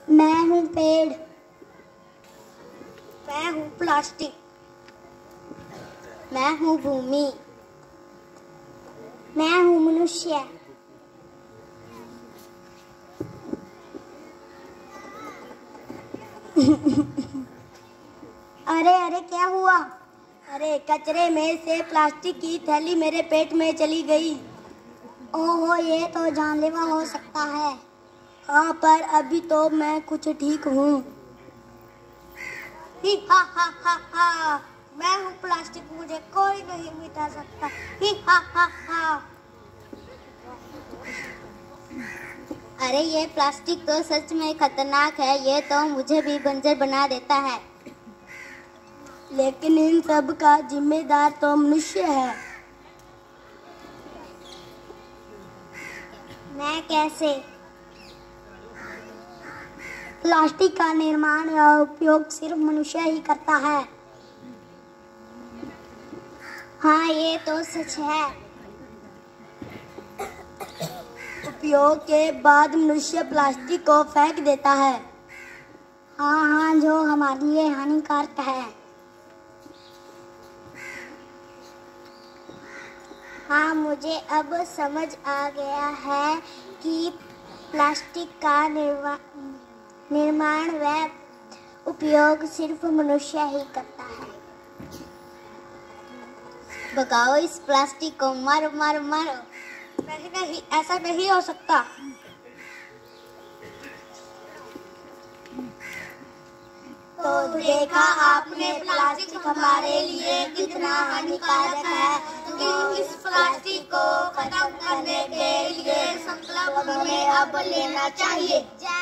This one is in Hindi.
मैं हूँ पेड़। मैं हूँ प्लास्टिक। मैं हूँ भूमि। मैं हूँ मनुष्य। अरे अरे क्या हुआ? अरे कचरे में से प्लास्टिक की थैली मेरे पेट में चली गई। ओहो, ये तो जानलेवा हो सकता है। हाँ, पर अभी तो मैं कुछ ठीक हूँ। ही हा हा हा हा, मैं हूँ प्लास्टिक, मुझे कोई नहीं मिटा सकता। ही हा हा हा। अरे ये प्लास्टिक तो सच में खतरनाक है, ये तो मुझे भी बंजर बना देता है। लेकिन इन सब का जिम्मेदार तो मनुष्य है। मैं कैसे? प्लास्टिक का निर्माण या उपयोग सिर्फ मनुष्य ही करता है। हाँ, ये तो सच है। उपयोग के बाद मनुष्य प्लास्टिक को फेंक देता है। हाँ हाँ, जो हमारे लिए हानिकारक है। हाँ, मुझे अब समझ आ गया है कि प्लास्टिक का निर्माण व उपयोग सिर्फ मनुष्य ही करता है। भगाओ इस प्लास्टिक को, मारो मारो मारो। नहीं नहीं, ऐसा नहीं हो सकता। तो देखा आपने प्लास्टिक हमारे लिए कितना हानिकारक है। तो इस प्लास्टिक को खत्म करने के लिए संकल्प हमें अब लेना चाहिए।